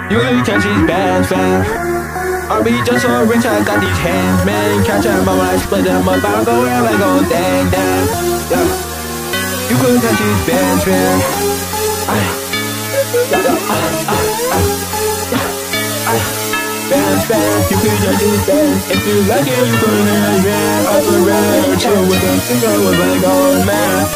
You can catch these bands, fam. I be just so rich, I got these hands, man. Catch them up when I split them up. I go around like oh dang, dang. Yeah. You couldn't catch these bands, man. Bands, bands, you could catch these bands. If you like it, you could have man. I could rather chill with a finger with like oh man.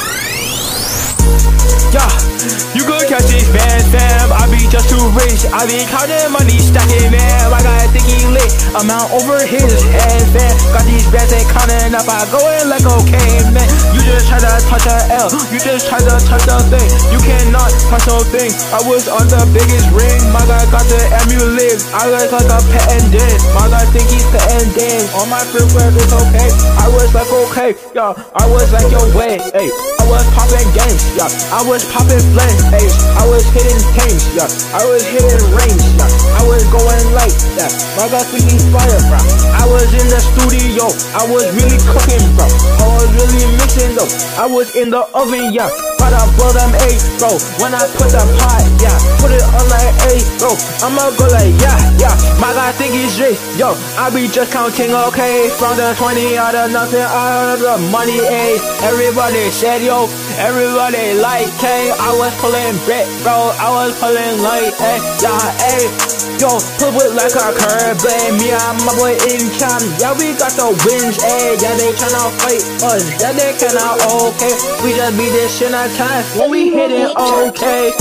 Yeah, you could catch these bands, fam. I be just too rich. I be counting money, stacking, man. I got thinking lit. I'm out over his head, fam. Got these bands ain't counting up. I go in like okay, man. You just try to touch a L. You just try to touch the thing. You cannot touch no thing. I was on the biggest ring. My guy got the amulet. I look like a pet and dance. My guy think he's pet and dance. On my freeware, it's okay. I was like okay, yeah. I was like yo way, hey. I was popping games, yeah. I was popping flames, hey. I was hitting games, yeah. I was hitting range, yeah. I was going like that. My God think he's fire, bro. I was in the studio. I was really cooking, bro. I was really mixing, though. I was in the oven, yeah. Gotta blow them A, bro. When I put the pot, yeah. Put it on like A, bro. I'ma go like yeah, yeah. My God think he's rich, yo. I be just counting, okay. From the 20 out of nothing, out of the money, A. Everybody said yo. Everybody like K. I was pulling bit, bro. I was pulling like A, yeah, A. Yo, put it like a curb, babe. Me and my boy in cam. Yeah, we got the wins, A. Yeah, they tryna fight us. Yeah, they cannot, okay. We just beat this shit on time when we hit it, okay.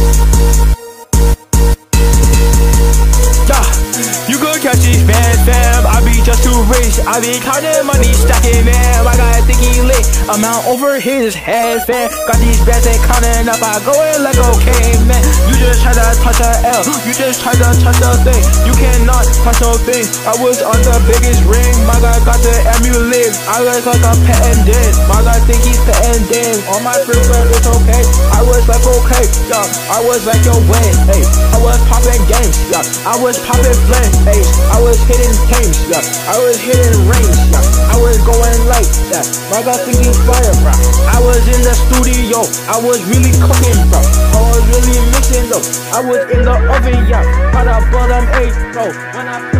You could catch these bands, fam. I be just too rich. I be counting money, stacking, man. My guy think he lit. I'm out over his head, fam. Got these bands ain't counting up. I go in like okay, man. You just try to touch a L. You just try to touch the thing. You cannot touch no thing. I was on the biggest ring. My guy got the amulet. I look like a pet and dance. My guy think he's pet and dance. On my freeware, it's okay. I was like okay, yeah. I was like yo way, hey. I was popping games, yeah. I was popping flames. Hey, I was hitting games, yeah. I was hitting range, yeah. I was going like that. My God think he's fire, bro. I was in the studio. I was really cooking, bro. I was really mixing, though. I was in the oven, yeah. Gotta blow them A, bro. When I